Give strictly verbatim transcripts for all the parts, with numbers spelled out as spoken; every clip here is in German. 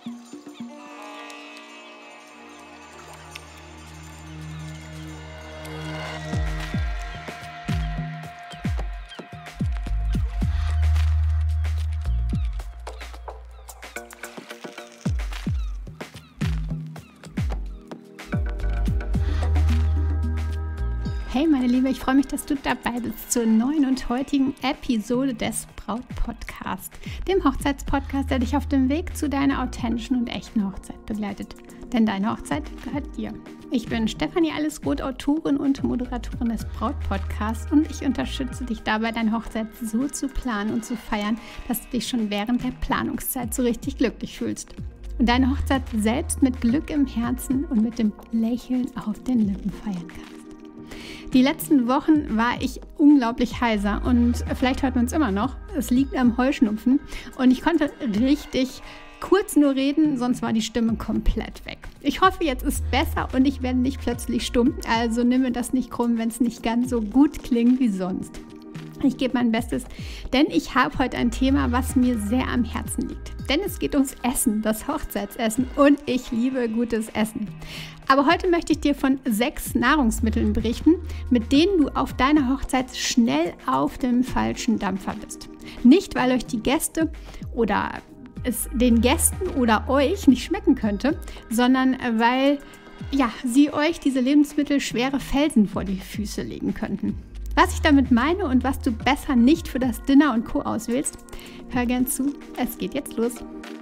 Hey meine Liebe, ich freue mich, dass du dabei bist zur neuen und heutigen Episode des Braut-Podcast, dem Hochzeitspodcast, der dich auf dem Weg zu deiner authentischen und echten Hochzeit begleitet. Denn deine Hochzeit gehört dir. Ich bin Stefanie Allesroth, Autorin und Moderatorin des Braut-Podcasts und ich unterstütze dich dabei, deine Hochzeit so zu planen und zu feiern, dass du dich schon während der Planungszeit so richtig glücklich fühlst. Und deine Hochzeit selbst mit Glück im Herzen und mit dem Lächeln auf den Lippen feiern kannst. Die letzten Wochen war ich unglaublich heiser und vielleicht hört man es immer noch. Es liegt am Heuschnupfen und ich konnte richtig kurz nur reden, sonst war die Stimme komplett weg. Ich hoffe, jetzt ist besser und ich werde nicht plötzlich stumm, also nimm mir das nicht krumm, wenn es nicht ganz so gut klingt wie sonst. Ich gebe mein Bestes, denn ich habe heute ein Thema, was mir sehr am Herzen liegt. Denn es geht ums Essen, das Hochzeitsessen und ich liebe gutes Essen. Aber heute möchte ich dir von sechs Nahrungsmitteln berichten, mit denen du auf deiner Hochzeit schnell auf dem falschen Dampfer bist. Nicht, weil euch die Gäste oder es den Gästen oder euch nicht schmecken könnte, sondern weil ja, sie euch diese Lebensmittel schwere Felsen vor die Füße legen könnten. Was ich damit meine und was du besser nicht für das Dinner und Co. auswählst, hör gern zu, es geht jetzt los.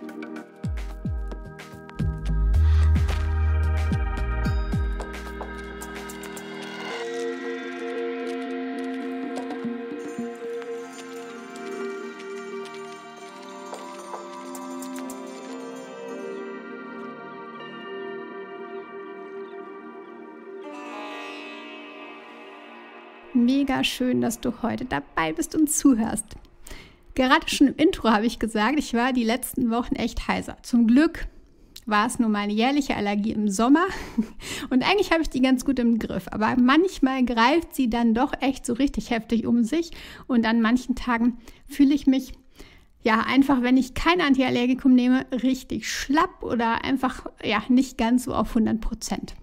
Mega schön, dass du heute dabei bist und zuhörst. Gerade schon im Intro habe ich gesagt, ich war die letzten Wochen echt heiser. Zum Glück war es nur meine jährliche Allergie im Sommer und eigentlich habe ich die ganz gut im Griff. Aber manchmal greift sie dann doch echt so richtig heftig um sich und an manchen Tagen fühle ich mich ja einfach, wenn ich kein Antiallergikum nehme, richtig schlapp oder einfach ja nicht ganz so auf hundert Prozent.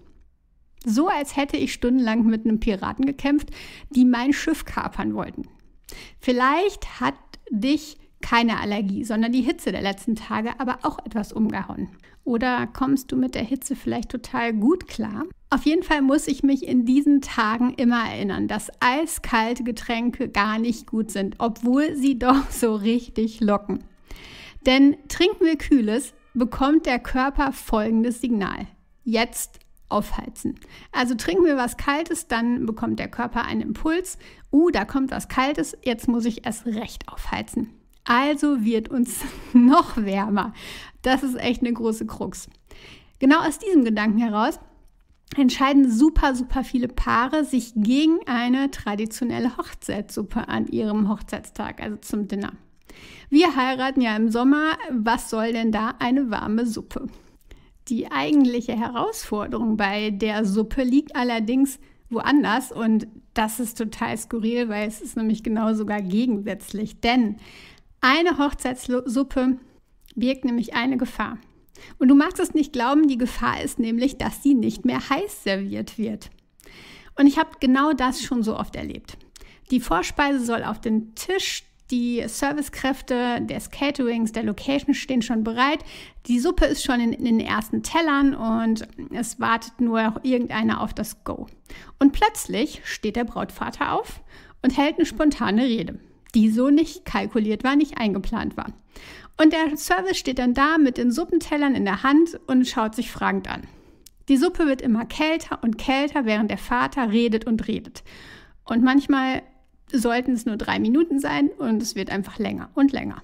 So, als hätte ich stundenlang mit einem Piraten gekämpft, die mein Schiff kapern wollten. Vielleicht hat dich keine Allergie, sondern die Hitze der letzten Tage aber auch etwas umgehauen. Oder kommst du mit der Hitze vielleicht total gut klar? Auf jeden Fall muss ich mich in diesen Tagen immer erinnern, dass eiskalte Getränke gar nicht gut sind, obwohl sie doch so richtig locken. Denn trinken wir Kühles, bekommt der Körper folgendes Signal. Jetzt aufheizen. Also trinken wir was Kaltes, dann bekommt der Körper einen Impuls. Uh, da kommt was Kaltes, jetzt muss ich erst recht aufheizen. Also wird uns noch wärmer. Das ist echt eine große Krux. Genau aus diesem Gedanken heraus entscheiden super, super viele Paare sich gegen eine traditionelle Hochzeitssuppe an ihrem Hochzeitstag, also zum Dinner. Wir heiraten ja im Sommer, was soll denn da eine warme Suppe? Die eigentliche Herausforderung bei der Suppe liegt allerdings woanders und das ist total skurril, weil es ist nämlich genau sogar gegensätzlich. Denn eine Hochzeitssuppe birgt nämlich eine Gefahr. Und du magst es nicht glauben, die Gefahr ist nämlich, dass sie nicht mehr heiß serviert wird. Und ich habe genau das schon so oft erlebt. Die Vorspeise soll auf den Tisch. Die Servicekräfte des Caterings, der Location stehen schon bereit. Die Suppe ist schon in, in den ersten Tellern und es wartet nur irgendeiner auf das Go. Und plötzlich steht der Brautvater auf und hält eine spontane Rede, die so nicht kalkuliert war, nicht eingeplant war. Und der Service steht dann da mit den Suppentellern in der Hand und schaut sich fragend an. Die Suppe wird immer kälter und kälter, während der Vater redet und redet. Und manchmal sollten es nur drei Minuten sein und es wird einfach länger und länger.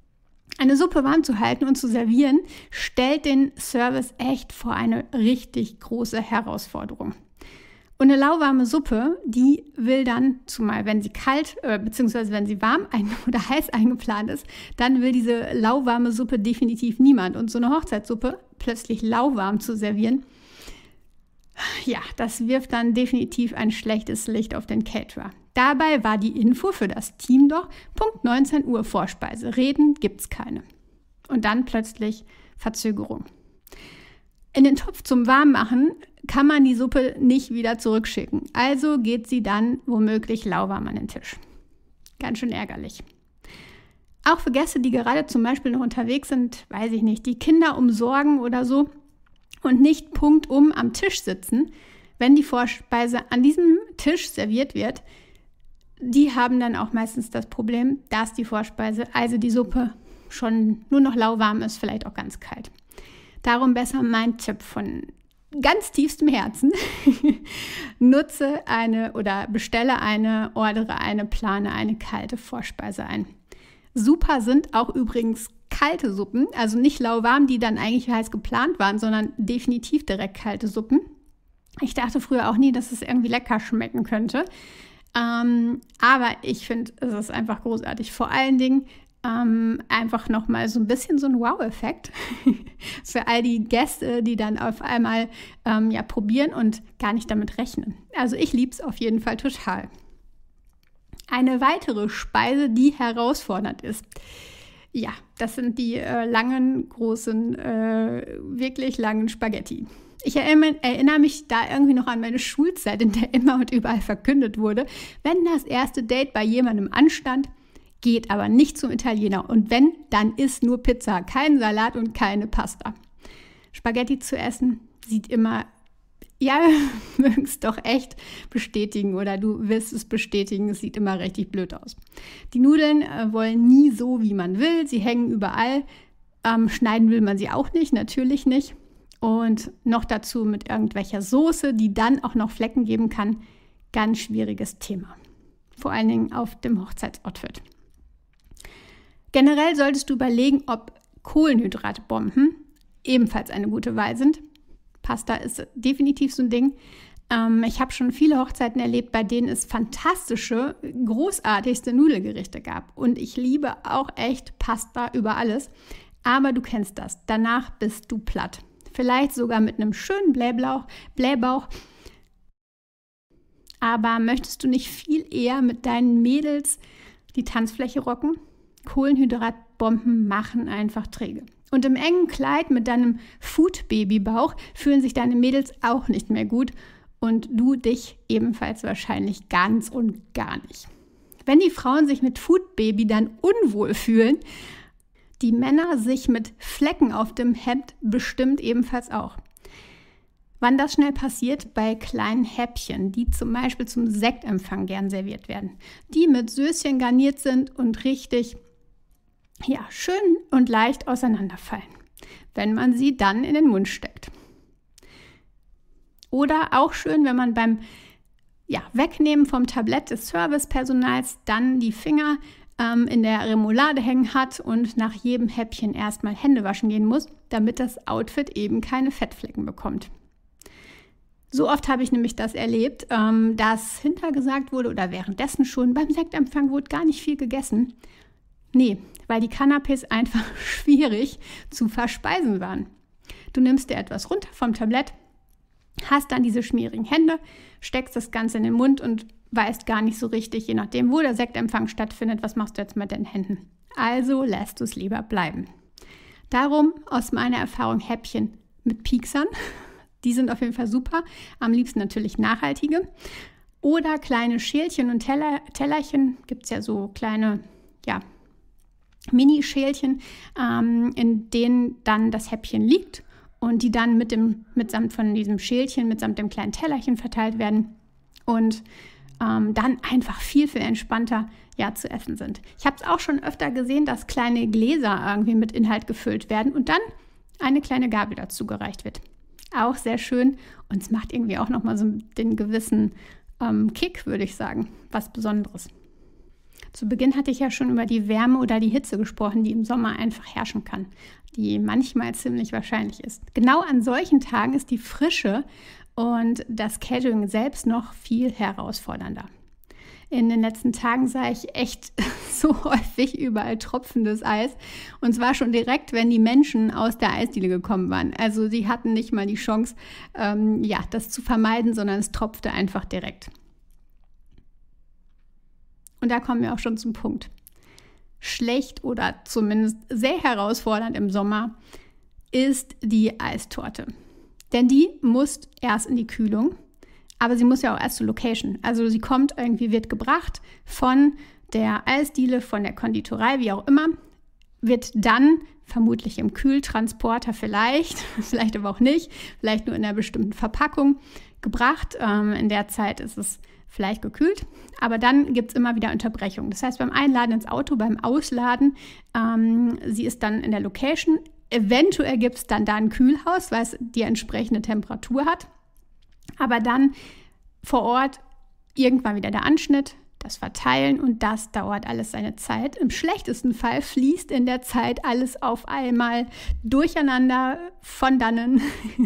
Eine Suppe warm zu halten und zu servieren, stellt den Service echt vor eine richtig große Herausforderung. Und eine lauwarme Suppe, die will dann, zumal wenn sie kalt, äh, beziehungsweise wenn sie warm ein oder heiß eingeplant ist, dann will diese lauwarme Suppe definitiv niemand. Und so eine Hochzeitssuppe plötzlich lauwarm zu servieren, ja, das wirft dann definitiv ein schlechtes Licht auf den Caterer. Dabei war die Info für das Team doch Punkt neunzehn Uhr Vorspeise. Reden gibt's keine. Und dann plötzlich Verzögerung. In den Topf zum Warmmachen kann man die Suppe nicht wieder zurückschicken. Also geht sie dann womöglich lauwarm an den Tisch. Ganz schön ärgerlich. Auch für Gäste, die gerade zum Beispiel noch unterwegs sind, weiß ich nicht, die Kinder umsorgen oder so und nicht punktum am Tisch sitzen, wenn die Vorspeise an diesem Tisch serviert wird, die haben dann auch meistens das Problem, dass die Vorspeise, also die Suppe, schon nur noch lauwarm ist, vielleicht auch ganz kalt. Darum besser mein Tipp von ganz tiefstem Herzen. Nutze eine oder bestelle eine, ordere eine, plane eine kalte Vorspeise ein. Super sind auch übrigens kalte Suppen, also nicht lauwarm, die dann eigentlich heiß geplant waren, sondern definitiv direkt kalte Suppen. Ich dachte früher auch nie, dass es irgendwie lecker schmecken könnte. Ähm, aber ich finde, es ist einfach großartig. Vor allen Dingen ähm, einfach nochmal so ein bisschen so ein Wow-Effekt für all die Gäste, die dann auf einmal ähm, ja, probieren und gar nicht damit rechnen. Also ich liebe es auf jeden Fall total. Eine weitere Speise, die herausfordernd ist. Ja, das sind die äh, langen, großen, äh, wirklich langen Spaghetti. Ich erinnere, erinnere mich da irgendwie noch an meine Schulzeit, in der immer und überall verkündet wurde, wenn das erste Date bei jemandem anstand, geht aber nicht zum Italiener. Und wenn, dann isst nur Pizza, kein Salat und keine Pasta. Spaghetti zu essen sieht immer, ja, wir mögen es doch echt bestätigen oder du wirst es bestätigen, es sieht immer richtig blöd aus. Die Nudeln äh, wollen nie so, wie man will, sie hängen überall, ähm, schneiden will man sie auch nicht, natürlich nicht. Und noch dazu mit irgendwelcher Soße, die dann auch noch Flecken geben kann. Ganz schwieriges Thema. Vor allen Dingen auf dem Hochzeitsoutfit. Generell solltest du überlegen, ob Kohlenhydratbomben ebenfalls eine gute Wahl sind. Pasta ist definitiv so ein Ding. Ähm, ich habe schon viele Hochzeiten erlebt, bei denen es fantastische, großartigste Nudelgerichte gab. Und ich liebe auch echt Pasta über alles. Aber du kennst das. Danach bist du platt. Vielleicht sogar mit einem schönen Blähbauch, Blähbauch. Aber möchtest du nicht viel eher mit deinen Mädels die Tanzfläche rocken? Kohlenhydratbomben machen einfach träge. Und im engen Kleid mit deinem Food-Baby-Bauch fühlen sich deine Mädels auch nicht mehr gut und du dich ebenfalls wahrscheinlich ganz und gar nicht. Wenn die Frauen sich mit Food-Baby dann unwohl fühlen, die Männer sich mit Flecken auf dem Hemd bestimmt ebenfalls auch. Wann das schnell passiert? Bei kleinen Häppchen, die zum Beispiel zum Sektempfang gern serviert werden. Die mit Söschen garniert sind und richtig, ja, schön und leicht auseinanderfallen, wenn man sie dann in den Mund steckt. Oder auch schön, wenn man beim ja, Wegnehmen vom Tablett des Servicepersonals dann die Finger in der Remoulade hängen hat und nach jedem Häppchen erstmal Hände waschen gehen muss, damit das Outfit eben keine Fettflecken bekommt. So oft habe ich nämlich das erlebt, dass hintergesagt wurde oder währenddessen schon, beim Sektempfang wurde gar nicht viel gegessen. Nee, weil die Canapés einfach schwierig zu verspeisen waren. Du nimmst dir etwas runter vom Tablett, hast dann diese schmierigen Hände, steckst das Ganze in den Mund und weißt gar nicht so richtig, je nachdem, wo der Sektempfang stattfindet, was machst du jetzt mit den Händen. Also lässt du es lieber bleiben. Darum aus meiner Erfahrung Häppchen mit Pieksern. Die sind auf jeden Fall super. Am liebsten natürlich nachhaltige. Oder kleine Schälchen und Teller, Tellerchen. Gibt es ja so kleine, ja, Mini-Schälchen, ähm, in denen dann das Häppchen liegt und die dann mit dem, mitsamt von diesem Schälchen, mitsamt dem kleinen Tellerchen verteilt werden. Und Ähm, dann einfach viel, viel entspannter ja, zu essen sind. Ich habe es auch schon öfter gesehen, dass kleine Gläser irgendwie mit Inhalt gefüllt werden und dann eine kleine Gabel dazu gereicht wird. Auch sehr schön und es macht irgendwie auch nochmal so den gewissen ähm, Kick, würde ich sagen, was Besonderes. Zu Beginn hatte ich ja schon über die Wärme oder die Hitze gesprochen, die im Sommer einfach herrschen kann, die manchmal ziemlich wahrscheinlich ist. Genau an solchen Tagen ist die Frische und das Catering selbst noch viel herausfordernder. In den letzten Tagen sah ich echt so häufig überall tropfendes Eis. Und zwar schon direkt, wenn die Menschen aus der Eisdiele gekommen waren. Also sie hatten nicht mal die Chance, ähm, ja, das zu vermeiden, sondern es tropfte einfach direkt. Und da kommen wir auch schon zum Punkt. Schlecht oder zumindest sehr herausfordernd im Sommer ist die Eistorte. Denn die muss erst in die Kühlung, aber sie muss ja auch erst zur Location. Also sie kommt irgendwie, wird gebracht von der Eisdiele, von der Konditorei, wie auch immer, wird dann vermutlich im Kühltransporter vielleicht, vielleicht aber auch nicht, vielleicht nur in einer bestimmten Verpackung gebracht. Ähm, in der Zeit ist es vielleicht gekühlt, aber dann gibt es immer wieder Unterbrechungen. Das heißt, beim Einladen ins Auto, beim Ausladen, ähm, sie ist dann in der Location. Eventuell gibt es dann da ein Kühlhaus, weil es die entsprechende Temperatur hat. Aber dann vor Ort irgendwann wieder der Anschnitt, das Verteilen und das dauert alles seine Zeit. Im schlechtesten Fall fließt in der Zeit alles auf einmal durcheinander von dannen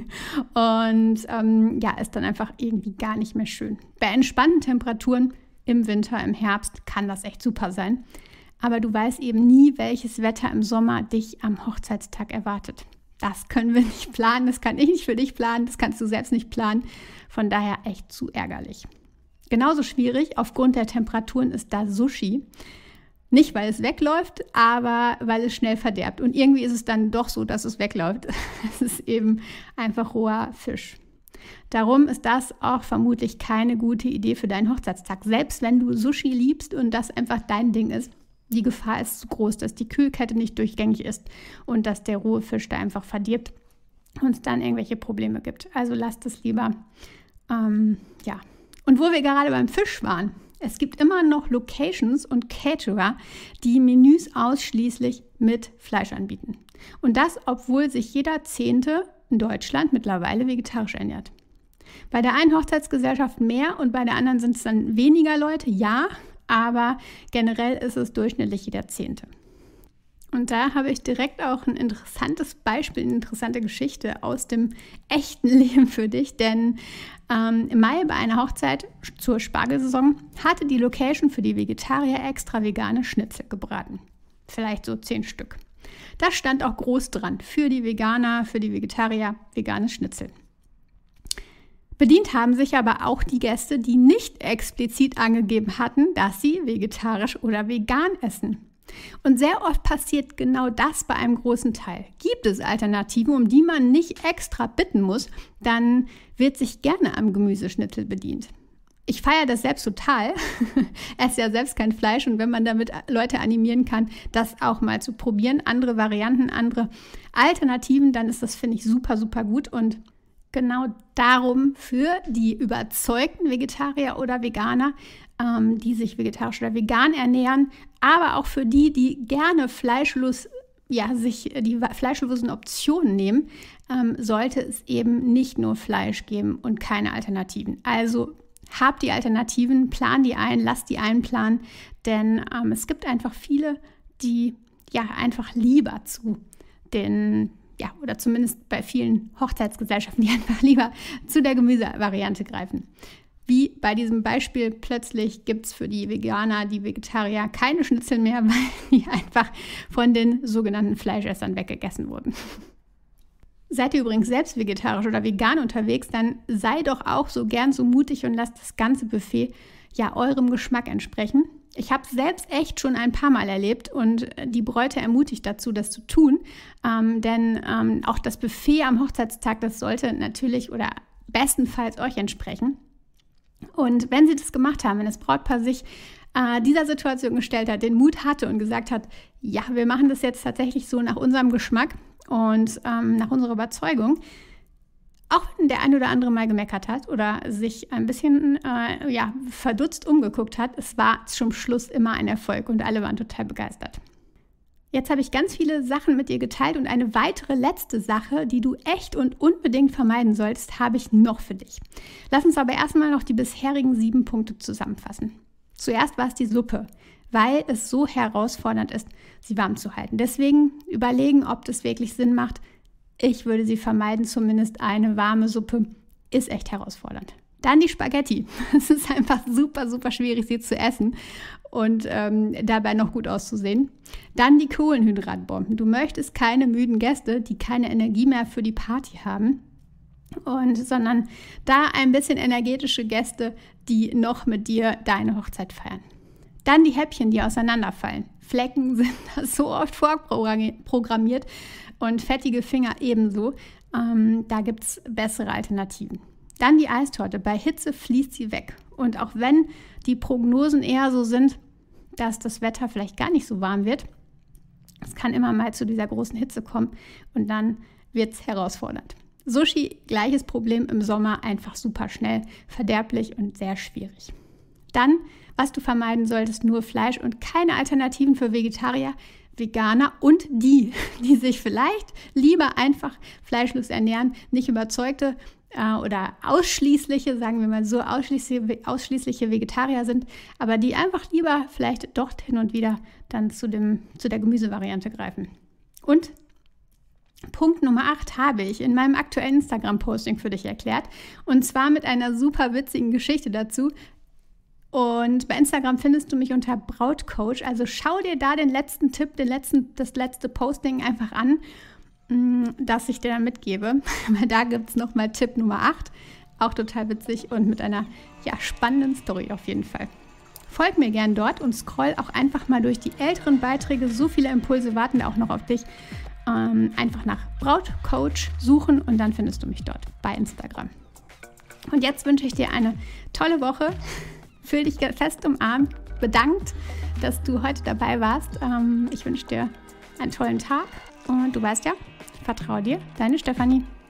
und ähm, ja, ist dann einfach irgendwie gar nicht mehr schön. Bei entspannten Temperaturen im Winter, im Herbst kann das echt super sein. Aber du weißt eben nie, welches Wetter im Sommer dich am Hochzeitstag erwartet. Das können wir nicht planen, das kann ich nicht für dich planen, das kannst du selbst nicht planen. Von daher echt zu ärgerlich. Genauso schwierig aufgrund der Temperaturen ist da Sushi. Nicht, weil es wegläuft, aber weil es schnell verderbt. Und irgendwie ist es dann doch so, dass es wegläuft. Es ist eben einfach roher Fisch. Darum ist das auch vermutlich keine gute Idee für deinen Hochzeitstag. Selbst wenn du Sushi liebst und das einfach dein Ding ist. Die Gefahr ist zu groß, dass die Kühlkette nicht durchgängig ist und dass der rohe Fisch da einfach verdirbt und es dann irgendwelche Probleme gibt. Also lasst es lieber. Ähm, ja. Und wo wir gerade beim Fisch waren, es gibt immer noch Locations und Caterer, die Menüs ausschließlich mit Fleisch anbieten. Und das, obwohl sich jeder Zehnte in Deutschland mittlerweile vegetarisch ernährt. Bei der einen Hochzeitsgesellschaft mehr und bei der anderen sind es dann weniger Leute, ja, aber generell ist es durchschnittlich jeder Zehnte. Und da habe ich direkt auch ein interessantes Beispiel, eine interessante Geschichte aus dem echten Leben für dich. Denn ähm, im Mai bei einer Hochzeit zur Spargelsaison hatte die Location für die Vegetarier extra vegane Schnitzel gebraten. Vielleicht so zehn Stück. Da stand auch groß dran, für die Veganer, für die Vegetarier veganes Schnitzel. Bedient haben sich aber auch die Gäste, die nicht explizit angegeben hatten, dass sie vegetarisch oder vegan essen. Und sehr oft passiert genau das bei einem großen Teil. Gibt es Alternativen, um die man nicht extra bitten muss, dann wird sich gerne am Gemüseschnitzel bedient. Ich feiere das selbst total. Esse ja selbst kein Fleisch und wenn man damit Leute animieren kann, das auch mal zu probieren, andere Varianten, andere Alternativen, dann ist das, finde ich, super, super gut. Und genau darum für die überzeugten Vegetarier oder Veganer, ähm, die sich vegetarisch oder vegan ernähren, aber auch für die, die gerne fleischlos, ja, sich die fleischlosen Optionen nehmen, ähm, sollte es eben nicht nur Fleisch geben und keine Alternativen. Also habt die Alternativen, plan die ein, lasst die einplanen, denn ähm, es gibt einfach viele, die ja einfach lieber zu den Ja, oder zumindest bei vielen Hochzeitsgesellschaften, die einfach lieber zu der Gemüsevariante greifen. Wie bei diesem Beispiel, plötzlich gibt es für die Veganer, die Vegetarier keine Schnitzel mehr, weil die einfach von den sogenannten Fleischessern weggegessen wurden. Seid ihr übrigens selbst vegetarisch oder vegan unterwegs, dann sei doch auch so gern so mutig und lasst das ganze Buffet ja eurem Geschmack entsprechen. Ich habe es selbst echt schon ein paar Mal erlebt und die Bräute ermutigt dazu, das zu tun. Ähm, denn ähm, auch das Buffet am Hochzeitstag, das sollte natürlich oder bestenfalls euch entsprechen. Und wenn sie das gemacht haben, wenn das Brautpaar sich äh, dieser Situation gestellt hat, den Mut hatte und gesagt hat, ja, wir machen das jetzt tatsächlich so nach unserem Geschmack und ähm, nach unserer Überzeugung, auch wenn der ein oder andere mal gemeckert hat oder sich ein bisschen äh, ja, verdutzt umgeguckt hat, es war zum Schluss immer ein Erfolg und alle waren total begeistert. Jetzt habe ich ganz viele Sachen mit dir geteilt und eine weitere letzte Sache, die du echt und unbedingt vermeiden sollst, habe ich noch für dich. Lass uns aber erstmal noch die bisherigen sieben Punkte zusammenfassen. Zuerst war es die Suppe, weil es so herausfordernd ist, sie warm zu halten. Deswegen überlegen, ob das wirklich Sinn macht. Ich würde sie vermeiden, zumindest eine warme Suppe ist echt herausfordernd. Dann die Spaghetti. Es ist einfach super, super schwierig, sie zu essen und ähm, dabei noch gut auszusehen. Dann die Kohlenhydratbomben. Du möchtest keine müden Gäste, die keine Energie mehr für die Party haben, und, sondern da ein bisschen energetische Gäste, die noch mit dir deine Hochzeit feiern. Dann die Häppchen, die auseinanderfallen. Flecken sind da so oft vorprogrammiert und fettige Finger ebenso. Ähm, da gibt es bessere Alternativen. Dann die Eistorte. Bei Hitze fließt sie weg. Und auch wenn die Prognosen eher so sind, dass das Wetter vielleicht gar nicht so warm wird, es kann immer mal zu dieser großen Hitze kommen und dann wird es herausfordernd. Sushi, gleiches Problem im Sommer, einfach super schnell, verderblich und sehr schwierig. Dann, was du vermeiden solltest, nur Fleisch und keine Alternativen für Vegetarier, Veganer und die, die sich vielleicht lieber einfach fleischlos ernähren, nicht überzeugte äh, oder ausschließliche, sagen wir mal so, ausschließliche, ausschließliche Vegetarier sind, aber die einfach lieber vielleicht doch hin und wieder dann zu, dem, zu der Gemüsevariante greifen. Und Punkt Nummer acht habe ich in meinem aktuellen Instagram-Posting für dich erklärt und zwar mit einer super witzigen Geschichte dazu. Und bei Instagram findest du mich unter Brautcoach, also schau dir da den letzten Tipp, den letzten, das letzte Posting einfach an, das ich dir da mitgebe, weil da gibt es nochmal Tipp Nummer acht, auch total witzig und mit einer ja, spannenden Story auf jeden Fall. Folg mir gern dort und scroll auch einfach mal durch die älteren Beiträge, so viele Impulse warten da auch noch auf dich. Ähm, einfach nach Brautcoach suchen und dann findest du mich dort bei Instagram. Und jetzt wünsche ich dir eine tolle Woche. Fühl dich fest umarmt, bedankt, dass du heute dabei warst. Ähm, ich wünsche dir einen tollen Tag und du weißt ja, vertraue dir, deine Stefanie.